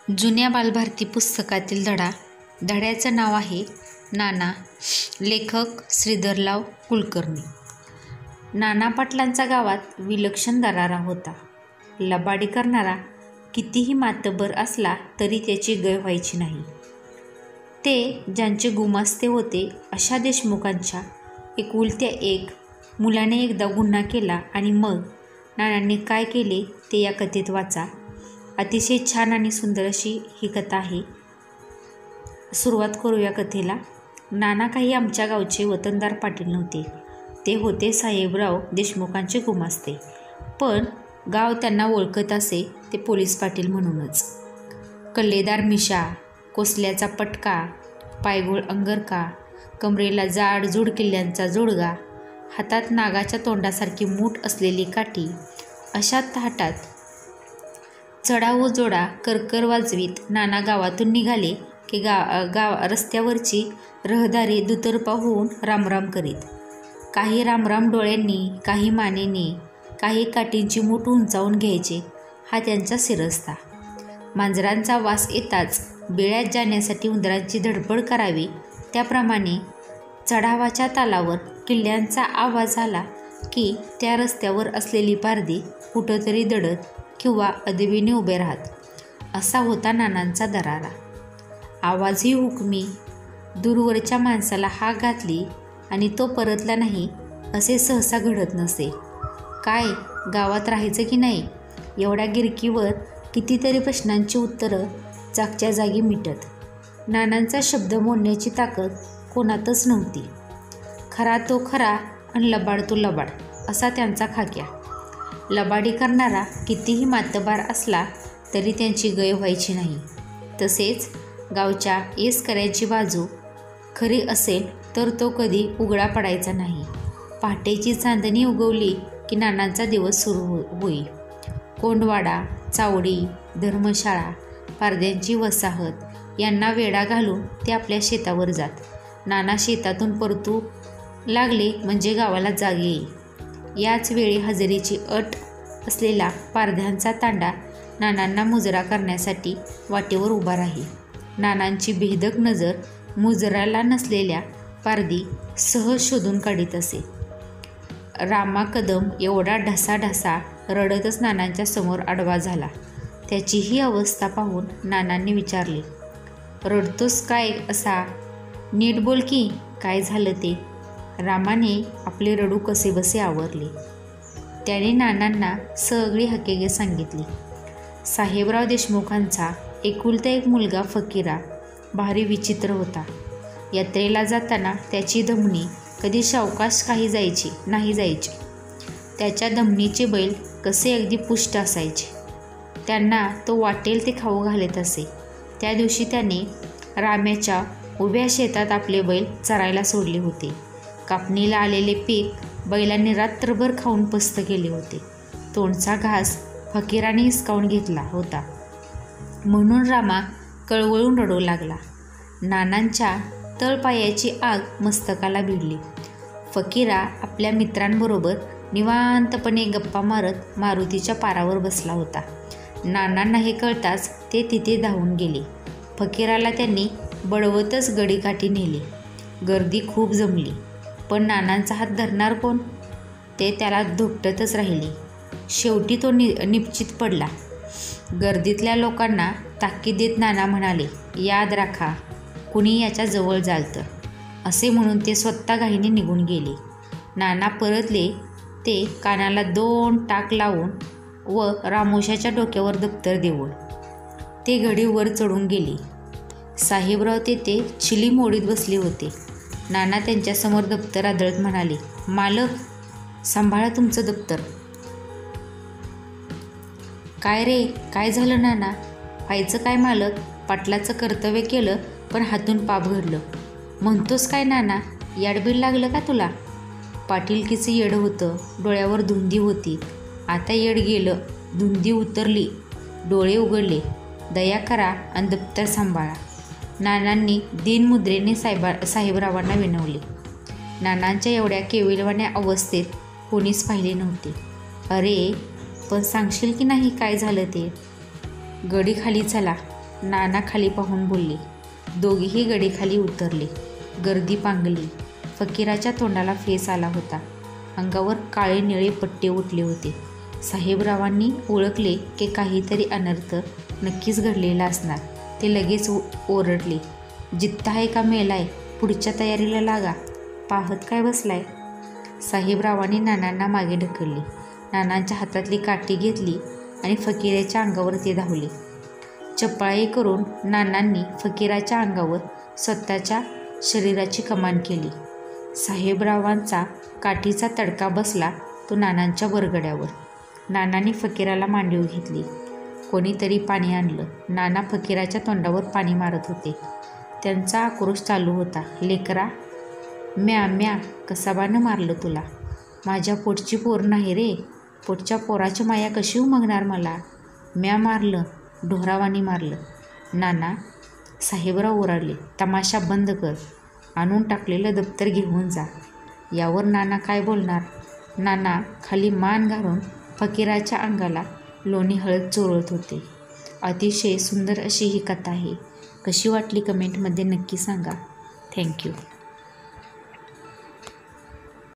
जुन्या बालभारती पुस्तकातील धड्याचं नाव आहे नाना. लेखक श्रीधरराव कुलकर्णी. नाना पाटलांचा गावात विलक्षण दरारा होता. लबाडी करणारा कितीही मातब्बर असला तरी त्याची गय व्हायची नाही. ते ज्यांचे गुमास्ते होते अशा देशमुखांच्या एकुलत्या एक मुलाने एकदा गुन्हा केला आणि मग नानांनी काय केले ते या कथेत वाचा. अतिशय छान आणि सुंदर अशी ही कथा आहे. सुरुवात करूया कथेला. नाना काही आमच्या गावचे वतनदार पाटील नव्हते. ते होते साहेबराव देशमुखांचे गुमास्ते. पण गाव त्यांना ओळखत असे ते पोलीस पाटील म्हणूनच. कल्लेदार मिशा, कोसल्याचा पटका, पायगोळ अंगरका, कमरेला जाडजूड किल्ल्यांचा जोडगा, हातात नागाच्या तोंडासारखी मूठ असलेली काठी, अशा थाटात चढाऊ जोडा करकर वाजवीत नाना गावातून निघाले की रस्त्यावरची रहदारी दुतर्फा होऊन रामराम करीत. काही रामराम डोळ्यांनी, काही मानेने, काही काठींची मूठ उंचावून घ्यायचे हा त्यांचा शिरस्ता. मांजरांचा वास येताच बेळ्यात जाण्यासाठी उंदरांची धडपड करावी त्याप्रमाणे चढावाच्या तालावर किल्ल्यांचा आवाज आला की त्या रस्त्यावर असलेली पारधी कुठंतरी दडत किंवा अदबीने उभे राहत. असा होता नानांचा दरारा. आवाजही हुकमी. दूरवरच्या माणसाला हाक घातली आणि तो परतला नाही असे सहसा घडत नसे. काय गावात राहायचं की नाही एवढ्या गिरकीवर कितीतरी प्रश्नांची उत्तरं जागच्या जागी मिटत. नानांचा शब्द मोडण्याची ताकद कोणातच नव्हती. खरा तो खरा आणि लबाड तो लबाड असा त्यांचा खाक्या. लबाडी करणारा कितीही मातबार असला तरी त्यांची गय व्हायची नाही. तसेच गावच्या येसकऱ्याची बाजू खरी असेल तर तो कधी उघडा पडायचा नाही. पहाटेची चांदणी उगवली की नानांचा दिवस सुरू होई. कोंडवाडा, चावडी, धर्मशाळा, पारध्यांची वसाहत यांना वेढा घालून ते आपल्या शेतावर जात. नाना शेतातून परतू लागले म्हणजे गावाला जाग येई. याच वेळी हजेरीची अट असलेला पारध्यांचा तांडा नानांना मुजरा करण्यासाठी वाटेवर उभा राही. नानांची भेदक नजर मुजराला नसलेल्या पारधी सहज शोधून काढीत असे. रामा कदम एवढा ढसाढसा रडतच नानांच्या समोर आडवा झाला. त्याची ही अवस्था पाहून नानांनी विचारले, रडतोस काय असा? नीट बोल की, काय झालं ते? रामाने आपले रडू कसेबसे आवरले. त्याने नानांना सगळी हकीकत सांगितली. साहेबराव देशमुखांचा एकुलता एक मुलगा फकीरा भारी विचित्र होता. यात्रेला जाताना त्याची धमनी कधी सावकाश नाही जायची. त्याच्या धमनीचे बैल कसे अगदी पुष्ट असायचे. त्यांना तो वाटेल ते खाऊ घालत असे. त्या दिवशी त्याने राम्याच्या उभ्या शेतात आपले बैल चरायला सोडले होते. कापणीला आलेले पीक बैलांनी रात्रभर खाऊन पस्त केले होते. तोंडचा घास फकीराने हिसकावून घेतला होता म्हणून रामा कळवळून रडू लागला. नानांच्या तळपायाची आग मस्तकाला भिडली. फकीरा आपल्या मित्रांबरोबर निवांतपणे गप्पा मारत मारुतीच्या पारावर बसला होता. नानांना हे कळताच ते तिथे धावून गेले. फकीराला त्यांनी बडवतच गडीकाठी नेले. गर्दी खूप जमली पण नानांचा हात धरणार कोण ते त्याला धोपटतच राहिले. शेवटी तो निश्चित पडला. गर्दीतल्या लोकांना ताकीद देत नाना म्हणाले, याद राखा कुणी याच्या जवळ जाल तर, असे म्हणून ते स्वतः घाईने निघून गेले. नाना परतले ते कानाला 2 टाक लावून व रामोशाच्या डोक्यावर दप्तर देऊन. ते घडी वर चढून गेले. साहेबराव तेथे चिली मोडीत बसले होते. नाना त्यांच्यासमोर दप्तर आदळत म्हणाले, मालक सांभाळा तुमचं दप्तर. काय रे, काय झालं नाना? व्हायचं काय मालक? पाटलाचं कर्तव्य केलं पण हातून पाप घडलं. म्हणतोस काय नाना? याडबीड लागलं का तुला? पाटीलकीचं येडं होतं, डोळ्यावर धुंदी होती. आता येड गेलं, धुंदी उतरली, डोळे उघडले. दया करा आणि दप्तर सांभाळा. नानांनी दीनमुद्रेने साहेबरावांना विनवले. नानांच्या एवढ्या केविलवाण्या अवस्थेत कोणीच पाहिले नव्हते. अरे पण सांगशील की नाही काय झालं ते? गडी खाली चला, नाना खाली पाहून बोलले. दोघेही गडीखाली उतरले. गर्दी पांगली. फकीराच्या तोंडाला फेस आला होता. अंगावर काळे निळे पट्टे उठले होते. साहेबरावांनी ओळखले की काहीतरी अनर्थ नक्कीच घडलेला असणार. ते लगेच ओरडले, जित्ता आहे का मेलाय? पुढच्या तयारीला लागा. पाहत काय बसलाय? साहेबरावांनी नानांना मागे ढकलले. नानांच्या हातातली काठी घेतली आणि फकीराच्या अंगावर ते धावले. चपळाई करून नानांनी फकीराच्या अंगावर स्वतःच्या शरीराची कमान केली. साहेबरावांचा काठीचा तडका बसला तो नानांच्या बरगड्यावर. नानांनी फकीराला मांडीव घेतली. कोणीतरी पाणी आणलं. नाना फकीराच्या तोंडावर पाणी मारत होते. त्यांचा आक्रोश चालू होता. लेकरा, म्या कसाबानं मारलं तुला? माझ्या पोटची पोर नाही रे. पोटच्या पोराची माया कशी उमगणार मला? म्या मारलं, ढोरावानी मारलं. नाना, साहेबराव ओरडले, तमाशा बंद कर. आणून टाकलेलं दप्तर घेऊन जा. यावर नाना काय बोलणार? नाना खाली मान घालून फकीराच्या अंगाला लोणी हळद चोळत होते. अतिशय सुंदर अशी ही कथा आहे. कशी वाटली कमेंटमध्ये नक्की सांगा. थँक्यू.